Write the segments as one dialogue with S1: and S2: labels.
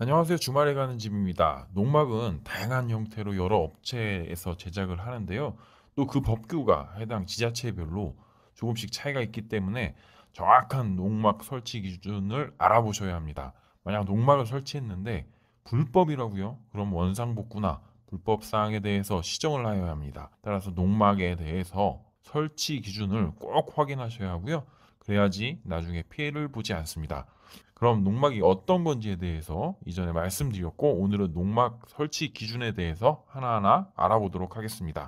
S1: 안녕하세요. 주말에 가는 집입니다. 농막은 다양한 형태로 여러 업체에서 제작을 하는데요. 또 그 법규가 해당 지자체별로 조금씩 차이가 있기 때문에 정확한 농막 설치 기준을 알아보셔야 합니다. 만약 농막을 설치했는데 불법이라고요? 그럼 원상복구나 불법 사항에 대해서 시정을 하여야 합니다. 따라서 농막에 대해서 설치 기준을 꼭 확인하셔야 하고요. 그래야지 나중에 피해를 보지 않습니다. 그럼 농막이 어떤 건지에 대해서 이전에 말씀드렸고, 오늘은 농막 설치 기준에 대해서 하나하나 알아보도록 하겠습니다.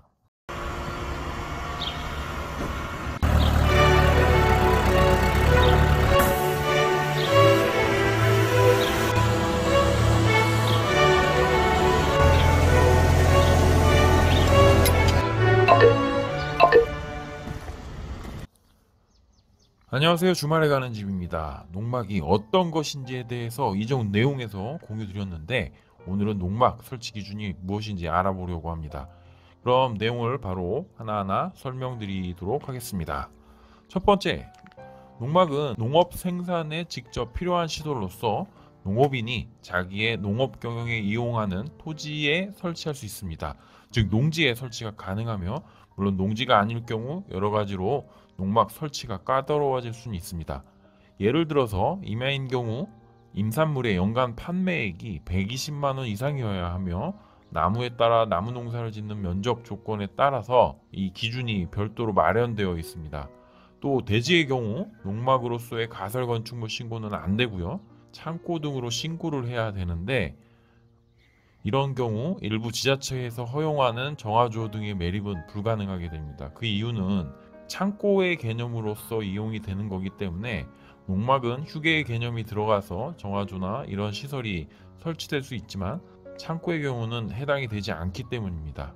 S1: 안녕하세요. 주말에 가는 집입니다. 농막이 어떤 것인지에 대해서 이전 내용에서 공유 드렸는데, 오늘은 농막 설치 기준이 무엇인지 알아보려고 합니다. 그럼 내용을 바로 하나하나 설명드리도록 하겠습니다. 첫 번째, 농막은 농업 생산에 직접 필요한 시설로서 농업인이 자기의 농업 경영에 이용하는 토지에 설치할 수 있습니다. 즉 농지에 설치가 가능하며, 물론 농지가 아닐 경우 여러 가지로 농막 설치가 까다로워질 수는 있습니다. 예를 들어서 임야인 경우 임산물의 연간 판매액이 120만 원 이상이어야 하며, 나무에 따라 나무 농사를 짓는 면적 조건에 따라서 이 기준이 별도로 마련되어 있습니다. 또 대지의 경우 농막으로서의 가설 건축물 신고는 안 되고요. 창고 등으로 신고를 해야 되는데, 이런 경우 일부 지자체에서 허용하는 정화조 등의 매립은 불가능하게 됩니다. 그 이유는 창고의 개념으로서 이용이 되는 거기 때문에, 농막은 휴게의 개념이 들어가서 정화조나 이런 시설이 설치될 수 있지만 창고의 경우는 해당이 되지 않기 때문입니다.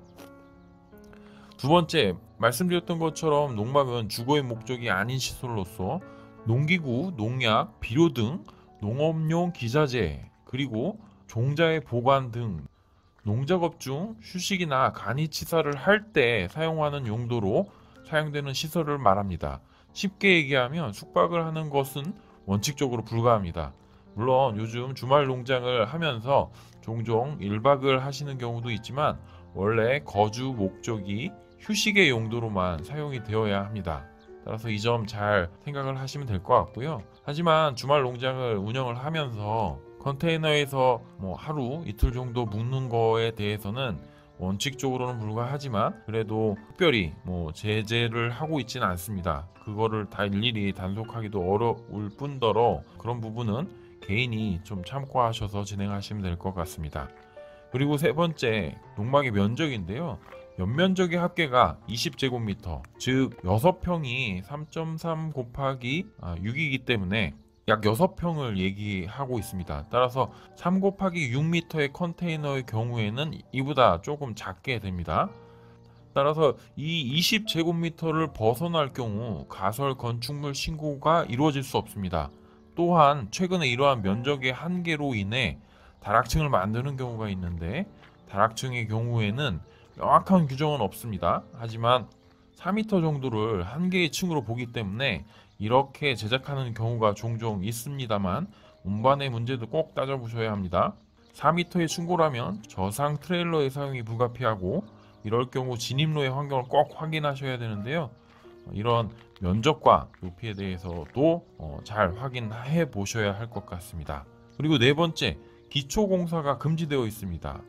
S1: 두 번째, 말씀드렸던 것처럼 농막은 주거의 목적이 아닌 시설로서 농기구, 농약, 비료 등 농업용 기자재, 그리고 종자의 보관 등 농작업 중 휴식이나 간이치사를 할 때 사용하는 용도로 사용되는 시설을 말합니다. 쉽게 얘기하면 숙박을 하는 것은 원칙적으로 불가합니다. 물론 요즘 주말 농장을 하면서 종종 1박을 하시는 경우도 있지만, 원래 거주 목적이 휴식의 용도로만 사용이 되어야 합니다. 따라서 이 점 잘 생각을 하시면 될 것 같고요. 하지만 주말 농장을 운영을 하면서 컨테이너에서 하루 이틀 정도 묵는 거에 대해서는 원칙적으로는 불가하지만, 그래도 특별히 제재를 하고 있지는 않습니다. 그거를 다 일일이 단속하기도 어려울 뿐더러 그런 부분은 개인이 좀 참고하셔서 진행하시면 될 것 같습니다. 그리고 세 번째, 농막의 면적인데요. 연면적의 합계가 20제곱미터, 즉 6평이 3.3 곱하기 6이기 때문에 약 6평을 얘기하고 있습니다. 따라서 3 곱하기 6m의 컨테이너의 경우에는 이보다 조금 작게 됩니다. 따라서 이 20제곱미터를 벗어날 경우 가설 건축물 신고가 이루어질 수 없습니다. 또한 최근에 이러한 면적의 한계로 인해 다락층을 만드는 경우가 있는데, 다락층의 경우에는 명확한 규정은 없습니다. 하지만 4m 정도를 한 개의 층으로 보기 때문에 이렇게 제작하는 경우가 종종 있습니다만, 운반의 문제도 꼭 따져보셔야 합니다. 4m의 충고라면 저상 트레일러의 사용이 불가피하고, 이럴 경우 진입로의 환경을 꼭 확인하셔야 되는데요. 이런 면적과 높이에 대해서도 잘 확인해 보셔야 할 것 같습니다. 그리고 네 번째, 기초 공사가 금지되어 있습니다.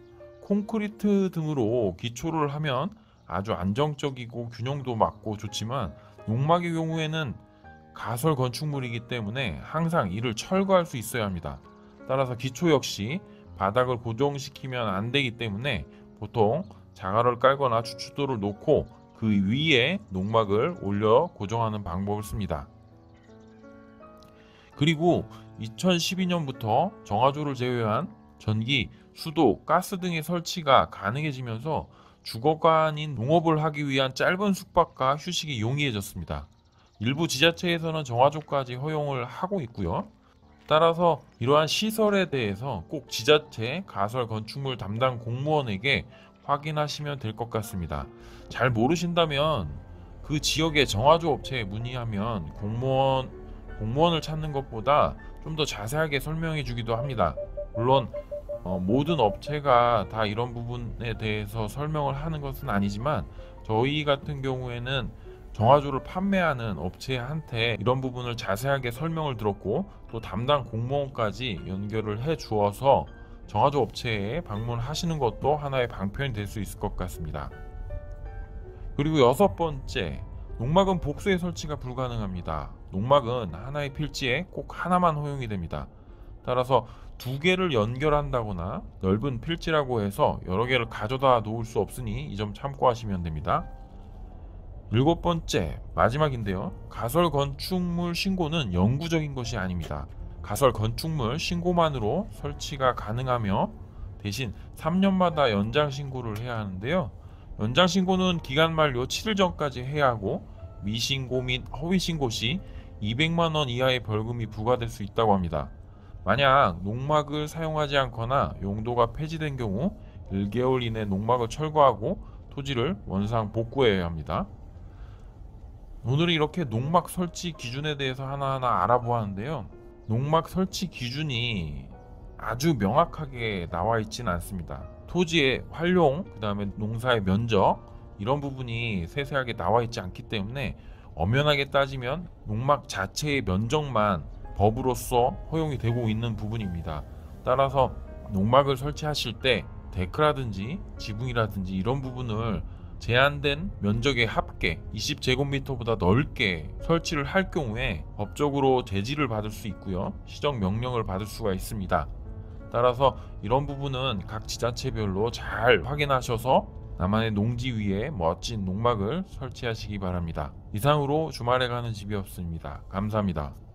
S1: 콘크리트 등으로 기초를 하면 아주 안정적이고 균형도 맞고 좋지만, 농막의 경우에는 가설 건축물이기 때문에 항상 이를 철거할 수 있어야 합니다. 따라서 기초 역시 바닥을 고정시키면 안 되기 때문에 보통 자갈을 깔거나 주춧돌을 놓고 그 위에 농막을 올려 고정하는 방법을 씁니다. 그리고 2012년부터 정화조를 제외한 전기, 수도, 가스 등의 설치가 가능해지면서 주거가 아닌 농업을 하기 위한 짧은 숙박과 휴식이 용이해졌습니다. 일부 지자체에서는 정화조까지 허용을 하고 있고요. 따라서 이러한 시설에 대해서 꼭 지자체 가설 건축물 담당 공무원에게 확인하시면 될 것 같습니다. 잘 모르신다면 그 지역의 정화조 업체에 문의하면 공무원을 찾는 것보다 좀 더 자세하게 설명해 주기도 합니다. 물론 모든 업체가 다 이런 부분에 대해서 설명을 하는 것은 아니지만 저희 같은 경우에는 정화조를 판매하는 업체한테 이런 부분을 자세하게 설명을 들었고 또 담당 공무원까지 연결을 해 주어서 정화조 업체에 방문하시는 것도 하나의 방편이 될 수 있을 것 같습니다. 그리고 여섯 번째, 농막은 복수의 설치가 불가능합니다. 농막은 하나의 필지에 꼭 하나만 허용이 됩니다. 따라서 두 개를 연결한다거나 넓은 필지라고 해서 여러 개를 가져다 놓을 수 없으니 이 점 참고하시면 됩니다. 일곱 번째, 마지막인데요. 가설 건축물 신고는 영구적인 것이 아닙니다. 가설 건축물 신고만으로 설치가 가능하며 대신 3년마다 연장 신고를 해야 하는데요. 연장 신고는 기간 만료 7일 전까지 해야 하고 미신고 및 허위 신고 시 200만 원 이하의 벌금이 부과될 수 있다고 합니다. 만약 농막을 사용하지 않거나 용도가 폐지된 경우 1개월 이내 농막을 철거하고 토지를 원상 복구해야 합니다. 오늘은 이렇게 농막 설치 기준에 대해서 하나하나 알아보았는데요. 농막 설치 기준이 아주 명확하게 나와 있지는 않습니다. 토지의 활용, 그 다음에 농사의 면적 이런 부분이 세세하게 나와 있지 않기 때문에 엄연하게 따지면 농막 자체의 면적만 법으로서 허용이 되고 있는 부분입니다. 따라서 농막을 설치하실 때 데크라든지 지붕이라든지 이런 부분을 제한된 면적의 합계 20제곱미터보다 넓게 설치를 할 경우에 법적으로 제지를 받을 수 있고요. 시정 명령을 받을 수가 있습니다. 따라서 이런 부분은 각 지자체별로 잘 확인하셔서 나만의 농지 위에 멋진 농막을 설치하시기 바랍니다. 이상으로 주말에 가는 집이었습니다. 감사합니다.